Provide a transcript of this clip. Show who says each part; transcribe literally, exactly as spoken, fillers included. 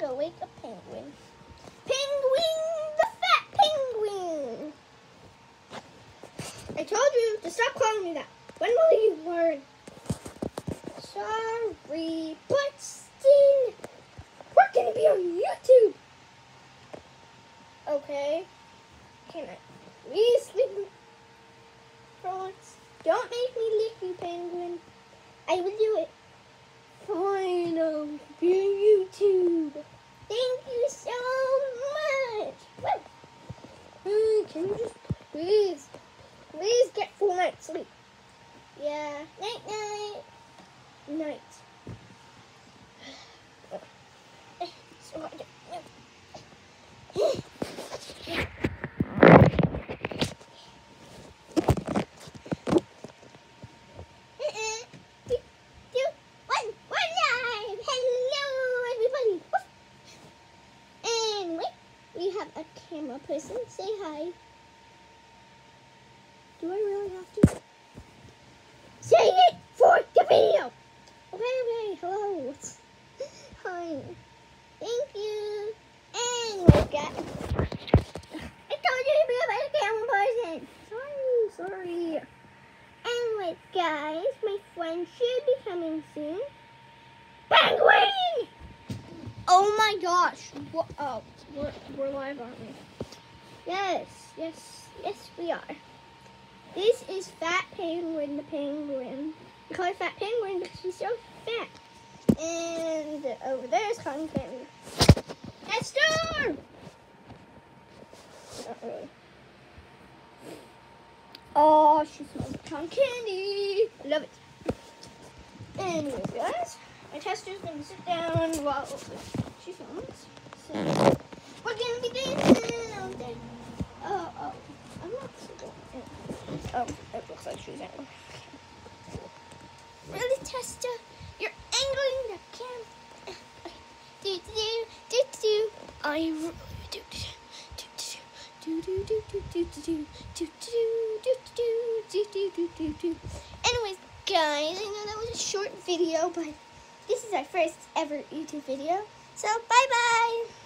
Speaker 1: go wake up Penguin. Penguin, the fat penguin. I told you to stop calling me that. When will you learn? Sorry, but still, we're gonna be on YouTube. Okay. Can I please sleep for once? Don't make me lick you, Penguin. I will do it. Fine, I'll be on YouTube. Thank you so much. Well, uh, can you just please, please get full night's sleep? Yeah. Night, night. Night. So hard to a camera person. Say hi. Do I really have to? Say it for the video. Okay, okay. Hello. Hi. Thank you. And we got. I told you to be a camera person. Sorry, sorry. Anyway, guys, my friend should be coming soon. Penguin! Oh my gosh. What? Oh. We're, we're live, aren't we? Yes, yes, yes we are. This is Fat Penguin the Penguin. We call it Fat Penguin because he's so fat. And over there is Cotton Candy. Esther! Not really. Oh, she smells cotton candy. I love it. Anyways, guys, my tester's going to sit down while she films. So, we're gonna be dancing all day. Oh, oh, I'm not so good. Oh, it looks like she's angry. Really, Testa? You're angling the camera. Do do do do do. I really do do do do do do do do do do do do do do do. Anyways, guys, I know that was a short video, but this is our first ever YouTube video. So bye bye.